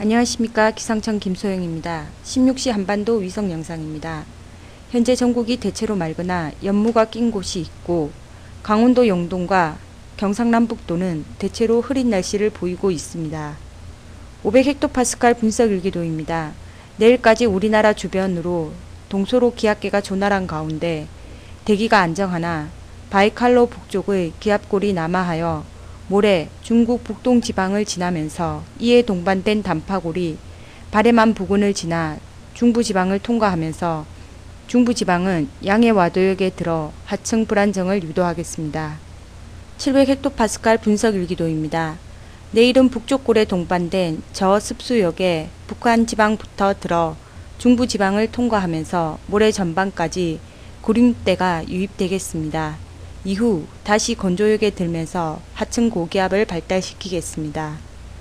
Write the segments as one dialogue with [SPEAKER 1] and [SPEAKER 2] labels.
[SPEAKER 1] 안녕하십니까. 기상청 김소영입니다. 16시 한반도 위성 영상입니다. 현재 전국이 대체로 맑으나 연무가 낀 곳이 있고 강원도 영동과 경상남북도는 대체로 흐린 날씨를 보이고 있습니다. 500헥토파스칼 분석 일기도입니다. 내일까지 우리나라 주변으로 동서로 기압계가 조날한 가운데 대기가 안정하나 바이칼로 북쪽의 기압골이 남하하여 모레 중국 북동 지방을 지나면서 이에 동반된 단파골이 바레만 부근을 지나 중부지방을 통과하면서 중부지방은 양해 와도역에 들어 하층 불안정을 유도하겠습니다. 700헥토파스칼 분석 일기도입니다. 내일은 북쪽골에 동반된 저습수역에 북한 지방부터 들어 중부지방을 통과하면서 모레 전반까지 구름대가 유입되겠습니다. 이후 다시 건조역에 들면서 하층 고기압을 발달시키겠습니다.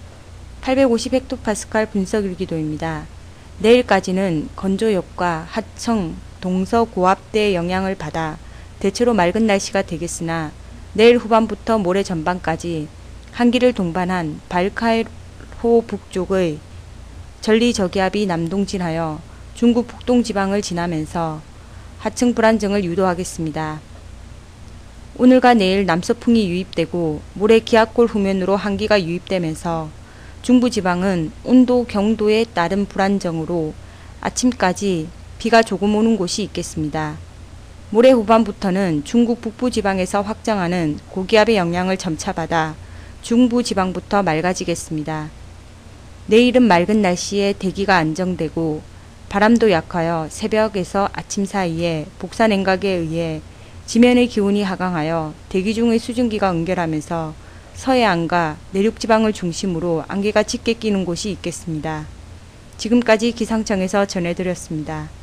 [SPEAKER 1] 850헥토파스칼 분석 일기도입니다. 내일까지는 건조역과 하층 동서고압대의 영향을 받아 대체로 맑은 날씨가 되겠으나 내일 후반부터 모레 전반까지 한기를 동반한 발칼호 북쪽의 전리저기압이 남동진하여 중국 북동 지방을 지나면서 하층 불안정을 유도하겠습니다. 오늘과 내일 남서풍이 유입되고 모레 기압골 후면으로 한기가 유입되면서 중부지방은 온도, 경도에 따른 불안정으로 아침까지 비가 조금 오는 곳이 있겠습니다. 모레 후반부터는 중국 북부지방에서 확장하는 고기압의 영향을 점차받아 중부지방부터 맑아지겠습니다. 내일은 맑은 날씨에 대기가 안정되고 바람도 약하여 새벽에서 아침 사이에 복사냉각에 의해 지면의 기온이 하강하여 대기 중의 수증기가 응결하면서 서해안과 내륙지방을 중심으로 안개가 짙게 끼는 곳이 있겠습니다. 지금까지 기상청에서 전해드렸습니다.